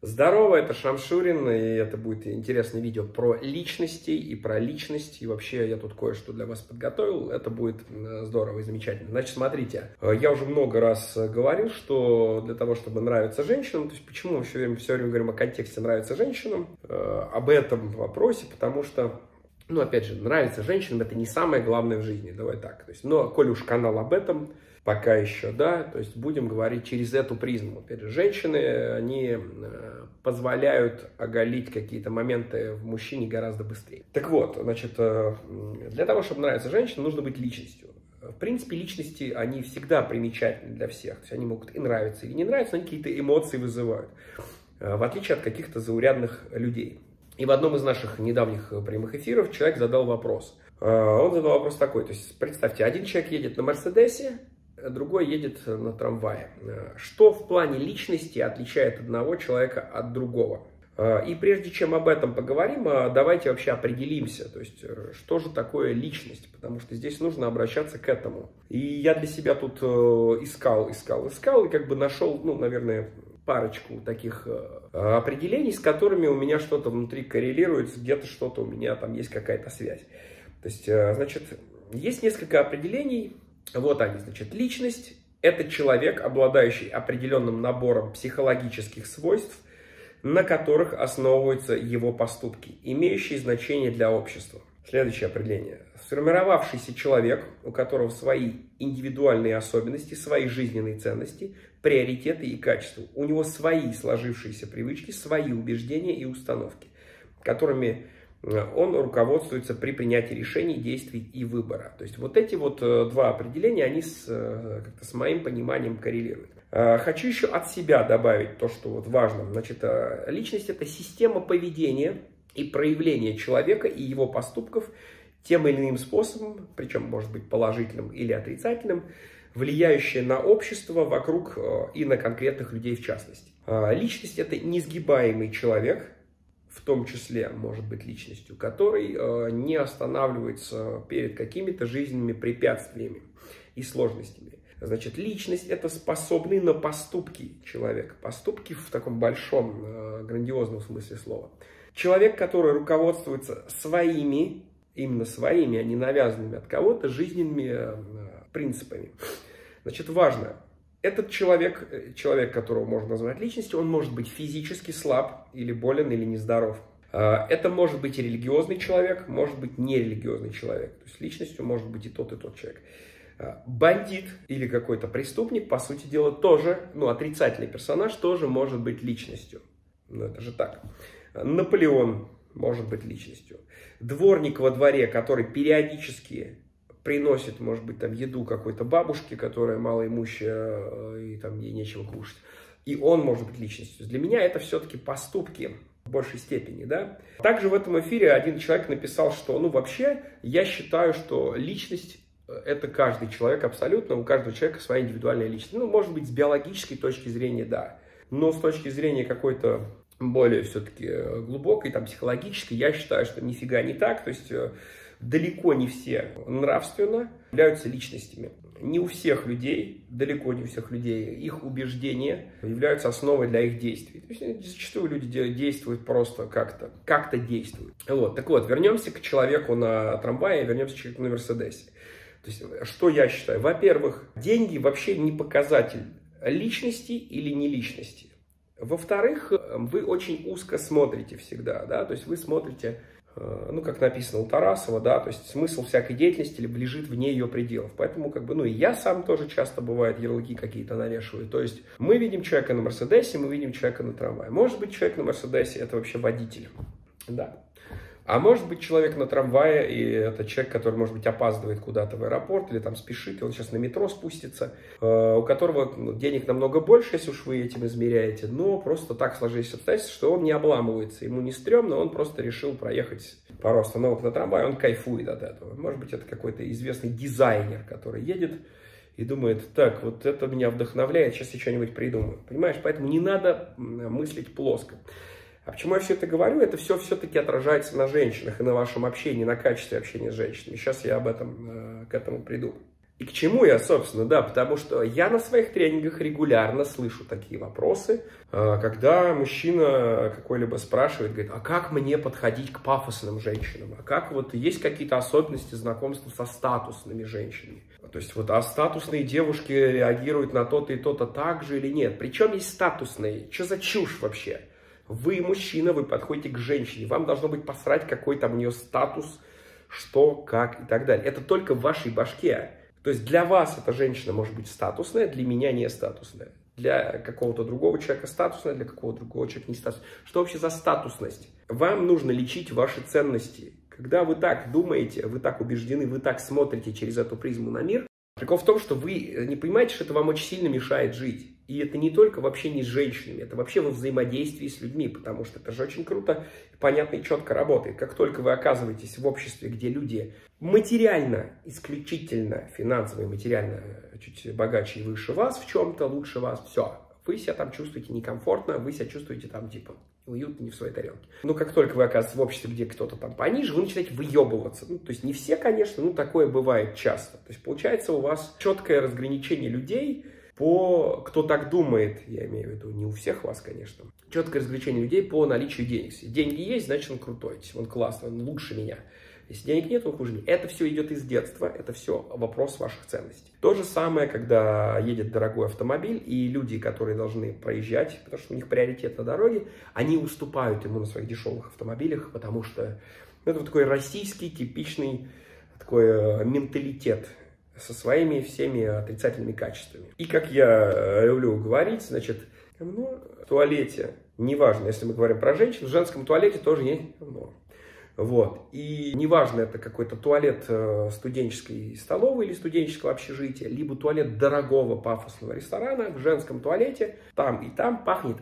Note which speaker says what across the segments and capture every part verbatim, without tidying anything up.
Speaker 1: Здорово, это Шамшурин, и это будет интересное видео про личности и про личность, и вообще я тут кое-что для вас подготовил, это будет здорово и замечательно. Значит, смотрите, я уже много раз говорил, что для того, чтобы нравиться женщинам, то есть почему мы все время, все время говорим о контексте нравится женщинам, об этом вопросе, потому что, ну, опять же, нравится женщинам, это не самое главное в жизни, давай так, то есть, но, коли уж канал об этом, пока еще, да, то есть будем говорить через эту призму. Опять же, женщины, они позволяют оголить какие-то моменты в мужчине гораздо быстрее. Так вот, значит, для того, чтобы нравиться женщинам, нужно быть личностью. В принципе, личности, они всегда примечательны для всех. То есть они могут и нравиться, или не нравиться, но они какие-то эмоции вызывают. В отличие от каких-то заурядных людей. И в одном из наших недавних прямых эфиров человек задал вопрос. Он задал вопрос такой, то есть представьте, один человек едет на Мерседесе, другой едет на трамвае. Что в плане личности отличает одного человека от другого? И прежде чем об этом поговорим, давайте вообще определимся, то есть что же такое личность, потому что здесь нужно обращаться к этому. И я для себя тут искал, искал, искал и как бы нашел, ну, наверное, парочку таких определений, с которыми у меня что-то внутри коррелируется, где-то что-то у меня там есть какая-то связь. То есть, значит, есть несколько определений. Вот они, значит, личность – это человек, обладающий определенным набором психологических свойств, на которых основываются его поступки, имеющие значение для общества. Следующее определение. Сформировавшийся человек, у которого свои индивидуальные особенности, свои жизненные ценности, приоритеты и качества. У него свои сложившиеся привычки, свои убеждения и установки, которыми он руководствуется при принятии решений, действий и выбора. То есть вот эти вот два определения, они с, как-то с моим пониманием коррелируют. Хочу еще от себя добавить то, что вот важно. Значит, личность – это система поведения и проявления человека и его поступков тем или иным способом, причем может быть положительным или отрицательным, влияющая на общество вокруг и на конкретных людей в частности. Личность – это несгибаемый человек, в том числе может быть личностью, который э, не останавливается перед какими-то жизненными препятствиями и сложностями. Значит, личность – это способный на поступки человек. Поступки в таком большом, э, грандиозном смысле слова. Человек, который руководствуется своими, именно своими, а не навязанными от кого-то, жизненными э, принципами. Значит, важно. Этот человек, человек, которого можно назвать личностью, он может быть физически слаб, или болен, или нездоров. Это может быть и религиозный человек, может быть нерелигиозный человек. То есть личностью может быть и тот, и тот человек. Бандит или какой-то преступник, по сути дела, тоже, ну, отрицательный персонаж, тоже может быть личностью. Ну, это же так. Наполеон может быть личностью. Дворник во дворе, который периодически приносит, может быть, там еду какой-то бабушке, которая малоимущая, и там ей нечего кушать. И он может быть личностью. Для меня это все-таки поступки в большей степени, да. Также в этом эфире один человек написал, что, ну, вообще, я считаю, что личность – это каждый человек абсолютно, у каждого человека своя индивидуальная личность. Ну, может быть, с биологической точки зрения, да. Но с точки зрения какой-то более все-таки глубокой, там, психологической, я считаю, что нифига не так. То есть далеко не все нравственно являются личностями. Не у всех людей, далеко не у всех людей, их убеждения являются основой для их действий. То есть зачастую люди действуют просто как-то, как-то действуют. Вот. Так вот, вернемся к человеку на трамвае, вернемся к человеку на Мерседесе. То есть, что я считаю? Во-первых, деньги вообще не показатель личности или не личности. Во-вторых, вы очень узко смотрите всегда, да, то есть вы смотрите, ну, как написано у Тарасова, да, то есть смысл всякой деятельности лежит вне ее пределов. Поэтому, как бы, ну, и я сам тоже часто, бывает, ярлыки какие-то навешиваю. То есть мы видим человека на Мерседесе, мы видим человека на трамвае. Может быть, человек на Мерседесе – это вообще водитель, да. А может быть, человек на трамвае, и это человек, который, может быть, опаздывает куда-то в аэропорт, или там спешит, и он сейчас на метро спустится, у которого, ну, денег намного больше, если уж вы этим измеряете, но просто так сложились обстоятельства, что он не обламывается, ему не стрёмно, он просто решил проехать пару остановок на трамвае, он кайфует от этого. Может быть, это какой-то известный дизайнер, который едет и думает, так, вот это меня вдохновляет, сейчас я что-нибудь придумаю. Понимаешь, поэтому не надо мыслить плоско. А почему я все это говорю? Это все все-таки отражается на женщинах и на вашем общении, на качестве общения с женщинами. Сейчас я об этом, к этому приду. И к чему я, собственно, да, потому что я на своих тренингах регулярно слышу такие вопросы, когда мужчина какой-либо спрашивает, говорит, а как мне подходить к пафосным женщинам, а как вот есть какие-то особенности знакомства со статусными женщинами, то есть вот, а статусные девушки реагируют на то-то и то-то так же или нет, причем есть статусные, что за чушь вообще? Вы мужчина, вы подходите к женщине, вам должно быть посрать, какой там у нее статус, что, как и так далее, это только в вашей башке. То есть для вас эта женщина может быть статусная, для меня не статусная. Для какого-то другого человека статусная, для какого-то другого человека не статусная. Что вообще за статусность? Вам нужно лечить ваши ценности. Когда вы так думаете, вы так убеждены, вы так смотрите через эту призму на мир, прикол в том, что вы не понимаете, что это вам очень сильно мешает жить. И это не только в общении с женщинами, это вообще во взаимодействии с людьми, потому что это же очень круто, понятно и четко работает. Как только вы оказываетесь в обществе, где люди материально, исключительно финансово и материально чуть богаче и выше вас в чем-то, лучше вас, все, вы себя там чувствуете некомфортно, вы себя чувствуете там типа уютно, не в своей тарелке. Но как только вы оказываетесь в обществе, где кто-то там пониже, вы начинаете выебываться. Ну, то есть не все, конечно, но такое бывает часто. То есть получается у вас четкое разграничение людей, по, кто так думает, я имею в виду, не у всех вас, конечно, четкое разграничение людей по наличию денег. Если деньги есть, значит он крутой, он классный, он лучше меня. Если денег нет, он хуже меня. Это все идет из детства, это все вопрос ваших ценностей. То же самое, когда едет дорогой автомобиль, и люди, которые должны проезжать, потому что у них приоритет на дороге, они уступают ему на своих дешевых автомобилях, потому что ну, это вот такой российский типичный такой менталитет со своими всеми отрицательными качествами. И как я люблю говорить, значит, говно в туалете, неважно, если мы говорим про женщин, в женском туалете тоже есть говно. Вот. И неважно, это какой-то туалет студенческой столовой или студенческого общежития, либо туалет дорогого пафосного ресторана, в женском туалете там и там пахнет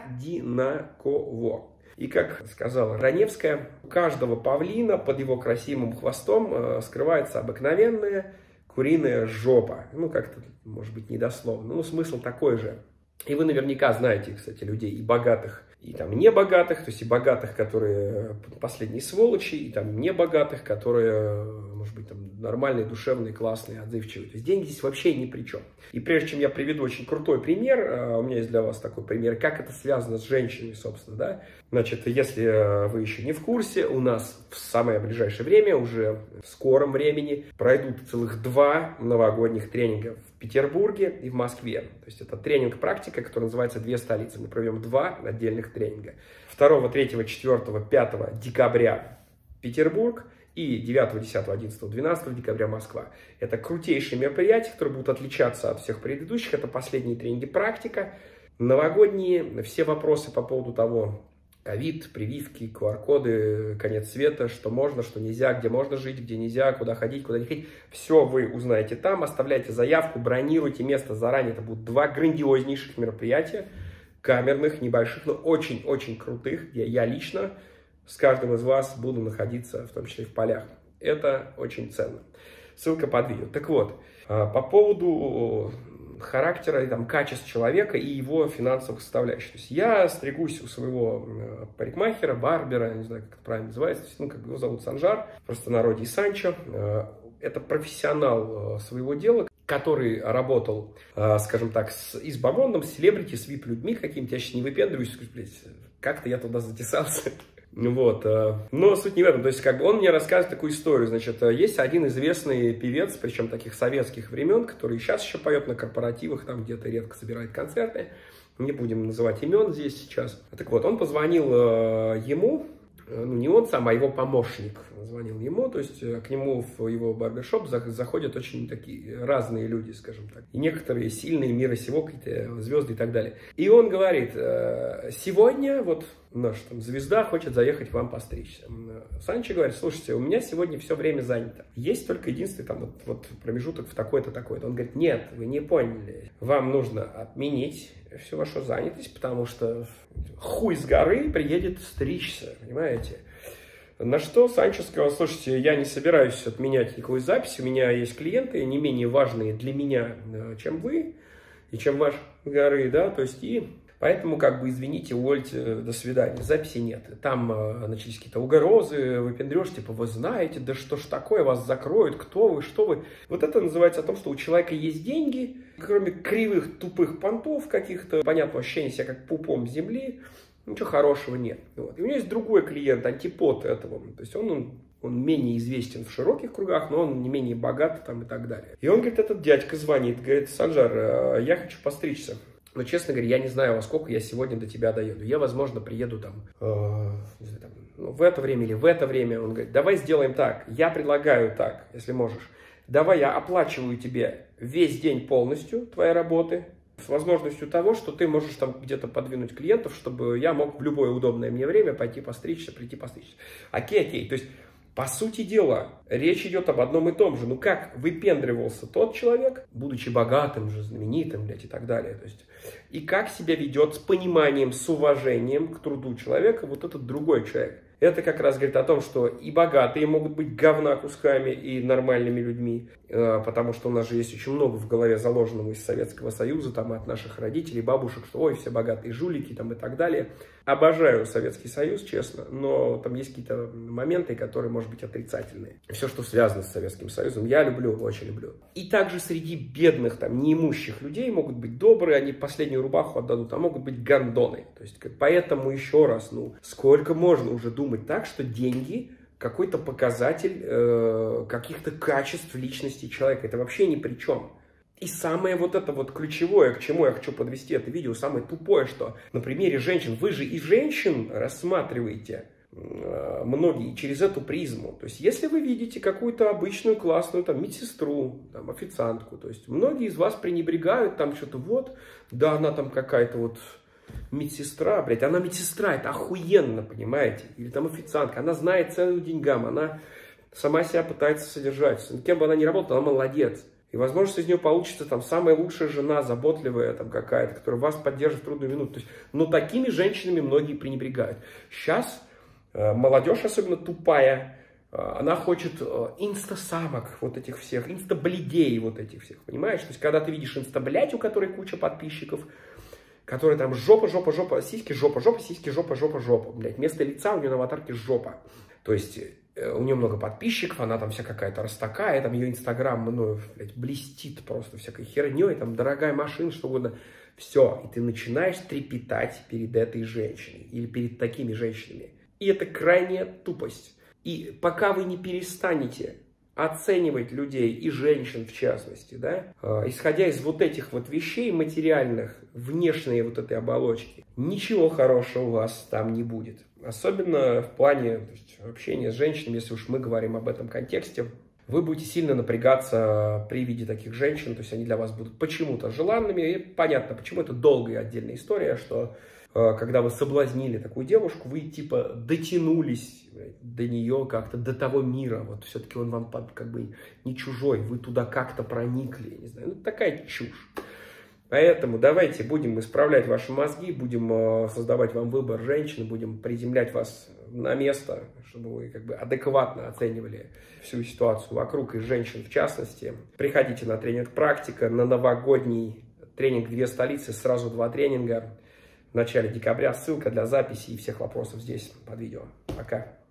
Speaker 1: одинаково. И как сказала Раневская, у каждого павлина под его красивым хвостом скрывается обыкновенная куриная жопа. Ну, как-то, может быть, недословно. Ну, смысл такой же. И вы наверняка знаете, кстати, людей и богатых, и там небогатых, то есть и богатых, которые последние сволочи, и там небогатых, которые, может быть, там нормальные, душевные, классные, отзывчивые. То есть деньги здесь вообще ни при чем. И прежде чем я приведу очень крутой пример, у меня есть для вас такой пример, как это связано с женщинами, собственно, да. Значит, если вы еще не в курсе, у нас в самое ближайшее время, уже в скором времени, пройдут целых два новогодних тренинга в Петербурге и в Москве. То есть это тренинг-практика, которая называется «Две столицы». Мы проведем два отдельных тренинга. второго, третьего, четвёртого, пятого декабря Петербург и девятого, десятого, одиннадцатого, двенадцатого декабря Москва. Это крутейшие мероприятия, которые будут отличаться от всех предыдущих. Это последние тренинги «Практика». Новогодние, все вопросы по поводу того, ковид, прививки, ку ар коды, конец света, что можно, что нельзя, где можно жить, где нельзя, куда ходить, куда не ходить. Все вы узнаете там, оставляйте заявку, бронируйте место заранее. Это будут два грандиознейших мероприятия, камерных, небольших, но очень-очень крутых, где я лично с каждым из вас буду находиться, в том числе и в полях. Это очень ценно. Ссылка под видео. Так вот, по поводу характера и там, качеств человека и его финансовых составляющих. То есть я стригусь у своего парикмахера, барбера, не знаю, как это правильно называется, ну, как его зовут Санжар, в простонародье и Санчо. Это профессионал своего дела, который работал, скажем так, с избамондом, с селебрити, с вип-людьми какими-то. Я сейчас не выпендриваюсь, блядь, как-то я туда затесался. Вот. Но суть не в этом. То есть, как бы он мне рассказывает такую историю. Значит, есть один известный певец, причем таких советских времен, который сейчас еще поет на корпоративах, там где-то редко собирает концерты. Не будем называть имен здесь сейчас. Так вот, он позвонил ему, ну не он сам, а его помощник звонил ему, то есть к нему в его барбершоп заходят очень такие разные люди, скажем так. И некоторые сильные мира сего, какие-то звезды и так далее. И он говорит, сегодня вот наш там звезда хочет заехать к вам постричься. Санчо говорит, слушайте, у меня сегодня все время занято. Есть только единственный там вот, вот промежуток в такой-то, такой-то. Он говорит, нет, вы не поняли. Вам нужно отменить всю вашу занятость, потому что хуй с горы приедет стричься, понимаете? На что Санчо сказал, слушайте, я не собираюсь отменять никакой записи, у меня есть клиенты не менее важные для меня, чем вы, и чем ваши горы, да, то есть и Поэтому, как бы, извините, увольте, до свидания, записи нет. Там э, начались какие-то угрозы, выпендрёж, типа, вы знаете, да что ж такое, вас закроют, кто вы, что вы. Вот это называется о том, что у человека есть деньги, кроме кривых, тупых понтов каких-то, понятного ощущения себя как пупом земли, ничего хорошего нет. Вот. И у меня есть другой клиент, антипод этого. То есть он, он, он менее известен в широких кругах, но он не менее богат там, и так далее. И он, говорит, этот дядька звонит, говорит, Санжар, я хочу постричься. Но, честно говоря, я не знаю, во сколько я сегодня до тебя доеду. Я, возможно, приеду там, э, не знаю, там ну, в это время или в это время. Он говорит, давай сделаем так. Я предлагаю так, если можешь. Давай я оплачиваю тебе весь день полностью твоей работы, с возможностью того, что ты можешь там где-то подвинуть клиентов, чтобы я мог в любое удобное мне время пойти постричься, прийти постричься. Окей, окей. То есть, по сути дела, речь идет об одном и том же. Ну, как выпендривался тот человек, будучи богатым же, знаменитым, блядь, и так далее. То есть, и как себя ведет с пониманием, с уважением к труду человека вот этот другой человек. Это как раз говорит о том, что и богатые могут быть говна кусками и нормальными людьми, потому что у нас же есть очень много в голове заложенного из Советского Союза, там, от наших родителей, бабушек, что ой, все богатые жулики там, и так далее. Обожаю Советский Союз, честно, но там есть какие-то моменты, которые, может быть, отрицательные. Все, что связано с Советским Союзом, я люблю, очень люблю. И также среди бедных, там, неимущих людей могут быть добрые, они последнюю рубаху отдадут, а могут быть гондоны. То есть, поэтому еще раз, ну, сколько можно уже думать так, что деньги какой-то показатель э, каких-то качеств личности человека. Это вообще ни при чем. И самое вот это вот ключевое, к чему я хочу подвести это видео, самое тупое, что на примере женщин, вы же и женщин рассматриваете э, многие через эту призму. То есть, если вы видите какую-то обычную классную там медсестру, там, официантку, то есть, многие из вас пренебрегают там что-то вот, да, она там какая-то вот медсестра, блядь, она медсестра, это охуенно, понимаете? Или там официантка, она знает цену деньгам, она сама себя пытается содержать. Кем бы она ни работала, она молодец. И, возможно, из нее получится там самая лучшая жена, заботливая там какая-то, которая вас поддержит в трудную минуту. То есть, но такими женщинами многие пренебрегают. Сейчас э, молодежь, особенно тупая, э, она хочет э, инстасамок вот этих всех, инстаблядей вот этих всех, понимаешь? То есть, когда ты видишь инстаблядь, у которой куча подписчиков, которая там жопа, жопа, жопа, сиськи, жопа, жопа, сиськи, жопа, жопа, жопа. Блядь, вместо лица у нее на аватарке жопа. То есть, у нее много подписчиков, она там вся какая-то растакая, там ее инстаграм, ну, блядь, блестит просто всякой херней, там дорогая машина, что угодно. Все, и ты начинаешь трепетать перед этой женщиной или перед такими женщинами. И это крайняя тупость. И пока вы не перестанете оценивать людей и женщин в частности, да, исходя из вот этих вот вещей материальных, внешней вот этой оболочки, ничего хорошего у вас там не будет. Особенно в плане, то есть, общения с женщинами, если уж мы говорим об этом контексте, вы будете сильно напрягаться при виде таких женщин, то есть они для вас будут почему-то желанными. И понятно, почему это долгая отдельная история, что когда вы соблазнили такую девушку, вы типа дотянулись до нее как-то, до того мира. Вот все-таки он вам как бы не чужой, вы туда как-то проникли. Не знаю, ну такая чушь. Поэтому давайте будем исправлять ваши мозги, будем создавать вам выбор женщины, будем приземлять вас на место, чтобы вы как бы адекватно оценивали всю ситуацию вокруг и женщин в частности. Приходите на тренинг «Практика», на новогодний тренинг «Две столицы», сразу два тренинга. В начале декабря ссылка для записи и всех вопросов здесь под видео. Пока.